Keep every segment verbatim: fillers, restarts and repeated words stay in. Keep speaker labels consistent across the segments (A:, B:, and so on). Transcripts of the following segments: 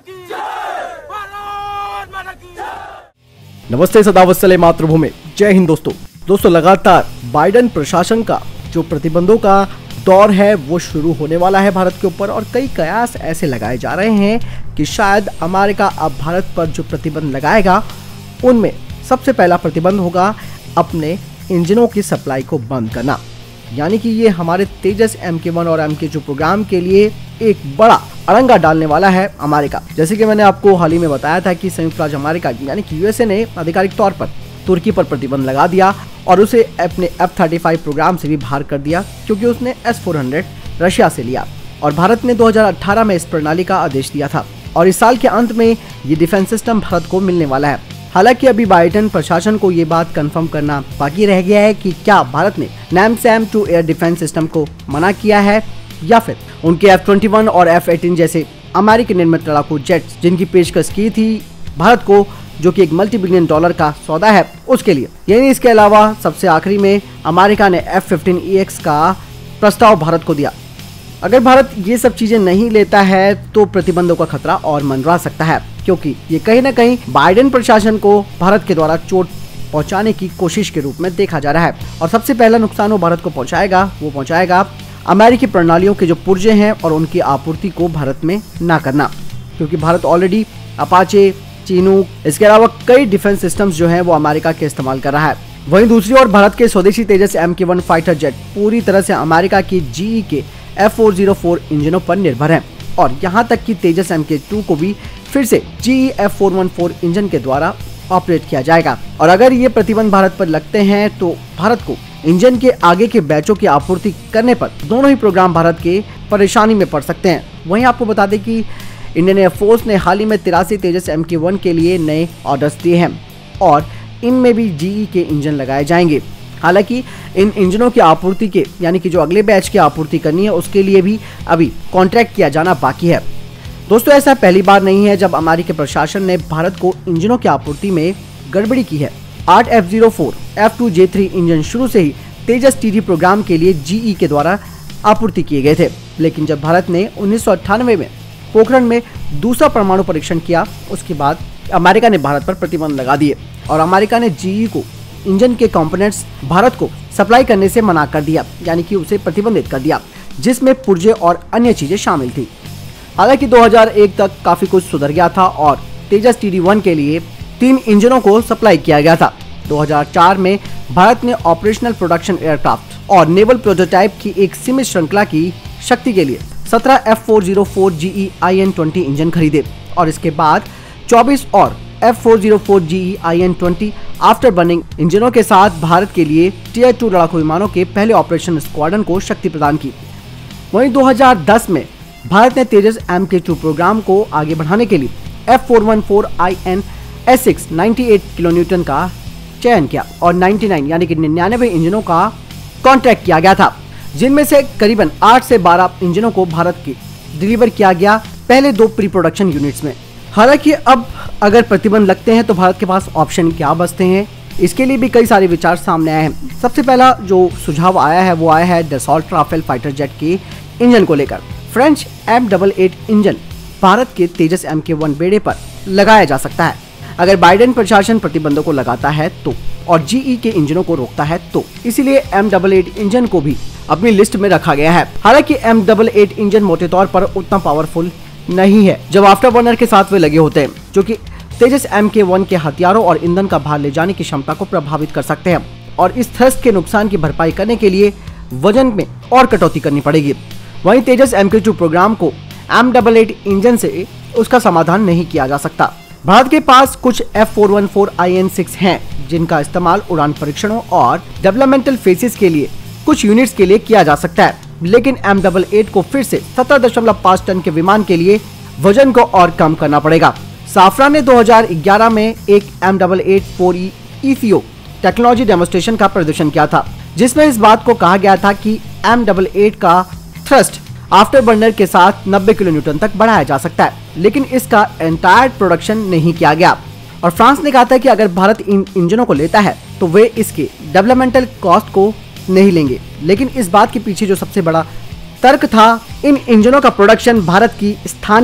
A: नमस्ते, सदावत्सले मातृभूमि, जय हिंद दोस्तों। दोस्तों लगातार बाइडेन प्रशासन का जो प्रतिबंधों का दौर है वो शुरू होने वाला है भारत के ऊपर, और कई कयास ऐसे लगाए जा रहे हैं कि शायद अमेरिका अब भारत पर जो प्रतिबंध लगाएगा उनमें सबसे पहला प्रतिबंध होगा अपने इंजनों की सप्लाई को बंद करना। यानी कि ये हमारे तेजस एम के वन और एम के टू प्रोग्राम के लिए एक बड़ा अड़ंगा डालने वाला है अमेरिका। जैसे कि मैंने आपको हाल ही में बताया था कि संयुक्त राज्य अमेरिका यानी कि यूएसए ने आधिकारिक तौर पर तुर्की पर प्रतिबंध लगा दिया और उसे अपने एफ थर्टी फाइव प्रोग्राम से भी बाहर कर दिया, क्योंकि उसने एस फोर हंड्रेड रशिया से लिया। और भारत ने दो हज़ार अठारह में इस प्रणाली का आदेश दिया था और इस साल के अंत में ये डिफेंस सिस्टम भारत को मिलने वाला है। हालांकि अभी बाइडेन प्रशासन को ये बात कंफर्म करना बाकी रह गया है कि क्या भारत ने NASAMS two air defence system को मना किया है या फिर उनके एफ ट्वेंटी वन और एफ एटीन जैसे अमेरिकी निर्मित लड़ाकू जेट्स जिनकी पेशकश की थी भारत को, जो कि एक मल्टी बिलियन डॉलर का सौदा है, उसके लिए। यानी इसके अलावा सबसे आखिरी में अमेरिका ने एफ फिफ्टीन ई एक्स का प्रस्ताव भारत को दिया। अगर भारत ये सब चीजें नहीं लेता है तो प्रतिबंधों का खतरा और मंडरा सकता है, क्योंकि ये कहीं ना कहीं बाइडेन प्रशासन को भारत के द्वारा चोट पहुंचाने की कोशिश के रूप में देखा जा रहा है। और सबसे पहला नुकसान वो भारत को पहुंचाएगा वो पहुंचाएगा अमेरिकी प्रणालियों के जो पुर्जे हैं और उनकी आपूर्ति को भारत में ना करना, क्योंकि भारत ऑलरेडी अपाचे, चीनूक, इसके अलावा कई डिफेंस सिस्टम्स जो हैं वो अमेरिका के इस्तेमाल कर रहा है। वहीं दूसरी ओर भारत के स्वदेशी Tejas M K one fighter jet पूरी तरह से अमेरिका की जीई के एफ फोर ज़ीरो फोर इंजनों पर निर्भर है, और यहाँ तक कि तेजस एम के टू को भी फिर से GE F four one four engine के द्वारा ऑपरेट किया जाएगा। और अगर ये प्रतिबंध भारत पर लगते हैं तो भारत को इंजन के आगे के बैचों की आपूर्ति करने पर दोनों ही प्रोग्राम भारत के परेशानी में पड़ सकते हैं। वहीं आपको बता दें कि इंडियन एयरफोर्स ने हाल ही में तिरासी तेजस एम के वन के लिए नए ऑर्डर्स दिए हैं और इनमें भी जीई के इंजन लगाए जाएंगे। हालांकि इन इंजनों की आपूर्ति के यानी कि जो अगले बैच की आपूर्ति करनी है उसके लिए भी अभी कॉन्ट्रैक्ट किया जाना बाकी है। दोस्तों ऐसा पहली बार नहीं है जब अमेरिकी प्रशासन ने भारत को इंजनों की आपूर्ति में गड़बड़ी की है। आठ F zero four, F two J three engine शुरू से ही तेजस टीडी प्रोग्राम के लिए जीई के द्वारा आपूर्ति किए गए थे, लेकिन जब भारत ने उन्नीस सौ अट्ठानवे में पोखरण में दूसरा परमाणु परीक्षण किया उसके बाद अमेरिका ने भारत पर प्रतिबंध लगा दिए और अमेरिका ने जीई को इंजन के कंपोनेंट्स भारत को सप्लाई करने से मना कर दिया, यानी कि उसे प्रतिबंधित कर दिया, जिसमें पुर्जे और अन्य चीजें शामिल थी। हालांकि दो हज़ार एक तक काफी कुछ सुधर गया था और तेजस टी डी वन के लिए तीन इंजनों को सप्लाई किया गया था। दो हज़ार चार में भारत ने ऑपरेशनल प्रोडक्शन एयरक्राफ्ट और नेवल प्रोटोटाइप की एक सीमित श्रृंखला की शक्ति के लिए सत्रह F four zero four GE I N twenty engine खरीदे और इसके बाद चौबीस और F four zero four GE I N twenty afterburning इंजनों के साथ भारत के लिए टीयर टू लड़ाकू विमानों के पहले ऑपरेशन स्क्वाड्रन को शक्ति प्रदान की। वहीं दो हज़ार दस में भारत ने Tejas M K two programme को आगे बढ़ाने के लिए F four one four I N S six अट्ठानवे किलोन्यूटन का चयन किया और निन्यानवे यानी कि निन्यानवे इंजनों का कॉन्ट्रैक्ट किया गया था, जिनमें से करीबन आठ से बारह इंजनों को भारत के डिलीवर किया गया पहले दो प्री प्रोडक्शन यूनिट्स में। हालांकि अब अगर प्रतिबंध लगते हैं तो भारत के पास ऑप्शन क्या बचते हैं, इसके लिए भी कई सारे विचार सामने आए हैं। सबसे पहला जो सुझाव आया है वो आया है डसॉल्ट राफेल फाइटर जेट के इंजन को लेकर। French M double eight engine Bharat के तेजस एम के वन बेड़े पर लगाया जा सकता है अगर बाइडेन प्रशासन प्रतिबंधों को लगाता है तो, और जीई के इंजनों को रोकता है तो। इसीलिए एम डबल एट इंजन को भी अपनी लिस्ट में रखा गया है। हालांकि एम डबल एट इंजन मोटे तौर पर उतना पावरफुल नहीं है जब आफ्टर बर्नर के साथ वे लगे होते हैं, जो कि तेजस एम के वन के हथियारों और ईंधन का भार ले जाने की क्षमता को प्रभावित कर सकते हैं और इस थ्रस्ट के नुकसान की भरपाई करने के लिए वजन में और कटौती करनी पड़ेगी। वहीं Tejas M K two programme को एम डबल एट इंजन से उसका समाधान नहीं किया जा सकता। भारत के पास कुछ F four one four I N six हैं जिनका इस्तेमाल उड़ान परीक्षणों और डेवलपमेंटल फेजेस के लिए कुछ यूनिट्स के लिए किया जा सकता है, लेकिन एम डबल एट को फिर से सत्रह दशमलव पाँच टन के विमान के लिए वजन को और कम करना पड़ेगा। साफरा ने दो हज़ार ग्यारह में एक M double eight four E ECO technology demonstration का प्रदर्शन किया था, जिसमें इस बात को कहा गया था कि एम डबल एट का थ्रस्ट आफ्टर बर्नर के साथ नब्बे किलोन्यूटन तक बढ़ाया जा सकता है, लेकिन इसका एंटायर प्रोडक्शन नहीं किया गया। और फ्रांस ने कहा था कि अगर भारत इन इंजनों को लेता है तो वे इसके डेवलपमेंटल कॉस्ट को नहीं लेंगे, लेकिन इस बात के पीछे जो सबसे बड़ा तर्क था, इन इंजनों का प्रोडक्शन भारत की स्थानीय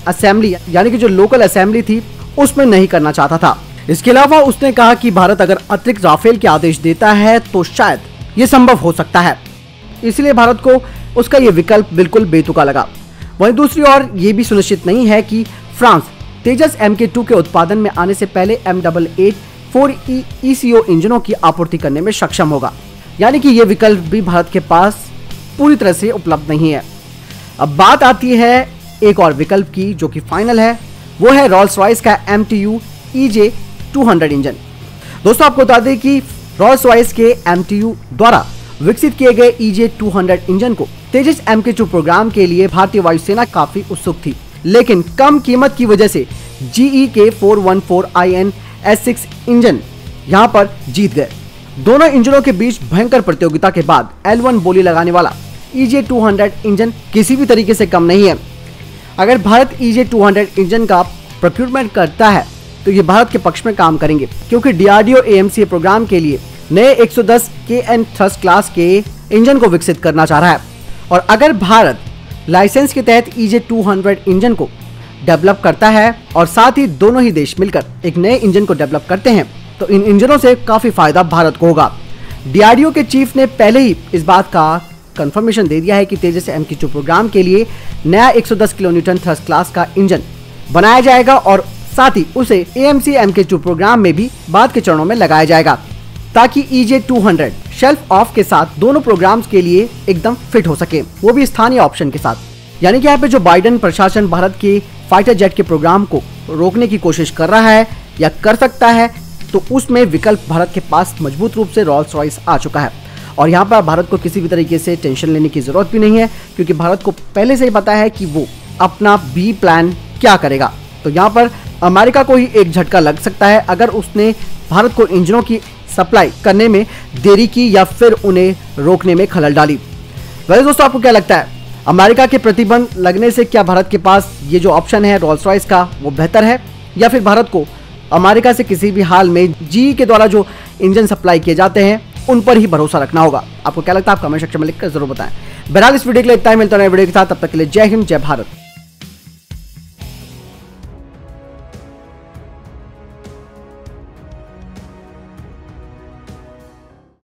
A: असेंबली यानी कि जो लोकल असेंबली थी उसमें नहीं करना चाहता था। इसके अलावा उसने कहा कि भारत अगर अतिरिक्त राफेल के आदेश देता है तो शायद ये संभव हो सकता है, इसलिए भारत को उसका ये विकल्प बिल्कुल बेतुका लगा। वहीं दूसरी ओर ये भी सुनिश्चित नहीं है कि France Tejas M K two के उत्पादन में आने से पहले M double eight four E E C O इंजनों की आपूर्ति करने में सक्षम होगा, यानी कि ये विकल्प भी भारत के पास पूरी तरह से उपलब्ध नहीं है। अब बात आती है एक और विकल्प की जो कि फाइनल है, वो है रॉल्स रॉयस का M T U E J two hundred engine. दोस्तों आपको बता दें कि रॉल्स रॉयस के एम टी यू द्वारा विकसित किए गए E J two hundred engine को Tejas M K two programme के लिए भारतीय वायुसेना काफी उत्सुक थी, लेकिन कम कीमत की वजह से जी ई के four one four I N S six engine यहां पर जीत गए। दोनों इंजनों के बीच भयंकर प्रतियोगिता के बाद एल वन बोली लगाने वाला E J two hundred engine किसी भी तरीके से कम नहीं है। अगर Bharat E J two hundred engine का प्रोक्यूरमेंट करता है तो ये भारत के पक्ष में काम करेंगे, क्योंकि D R D O A M C programme के लिए नए एक सौ दस के एन थ्रस्ट क्लास के इंजन को विकसित करना चाह रहा है। और अगर भारत लाइसेंस के तहत E J two hundred engine को डेवलप करता है और साथ ही दोनों ही देश मिलकर एक नए इंजन को डेवलप करते हैं तो इन इंजनों से काफी फायदा भारत को होगा। डी आर डी ओ के चीफ ने पहले ही इस बात का कंफर्मेशन दे दिया है कि Tejas M K two programme के लिए नया एक सौ दस किलो न्यूटन थ्रस्ट क्लास का इंजन बनाया जाएगा और साथ ही उसे A M C M K two programme में भी बाद के चरणों में लगाया जाएगा, ताकि E J two hundred shelf off के साथ दोनों प्रोग्राम्स के लिए एकदम फिट हो सके, वो भी स्थानीय ऑप्शन के साथ। यानी कि यहाँ पे जो बाइडेन प्रशासन भारत के फाइटर जेट के प्रोग्राम को रोकने की कोशिश कर रहा है या कर सकता है, तो उसमें विकल्प भारत के पास मजबूत रूप से रॉल्स रॉयस आ चुका है। और यहाँ पर भारत को किसी भी तरीके से टेंशन लेने की जरूरत भी नहीं है, क्योंकि भारत को पहले से ही पता है कि वो अपना बी प्लान क्या करेगा। तो यहाँ पर अमेरिका को ही एक झटका लग सकता है अगर उसने भारत को इंजनों की सप्लाई करने में देरी की या फिर उन्हें रोकने में खलल डाली। वैसे दोस्तों आपको क्या लगता है, अमेरिका के प्रतिबंध लगने से क्या भारत के पास ये जो ऑप्शन है रॉल्स रॉयस का वो बेहतर है, या फिर भारत को अमेरिका से किसी भी हाल में जी के द्वारा जो इंजन सप्लाई किए जाते हैं उन पर ही भरोसा रखना होगा? आपको क्या लगता है आप कमेंट सेक्शन में लिखकर जरूर बताएं। बहरहाल इस वीडियो के लिए इतना ही, मिलता है वीडियो के साथ, तब तक के लिए जय हिंद जय भारत।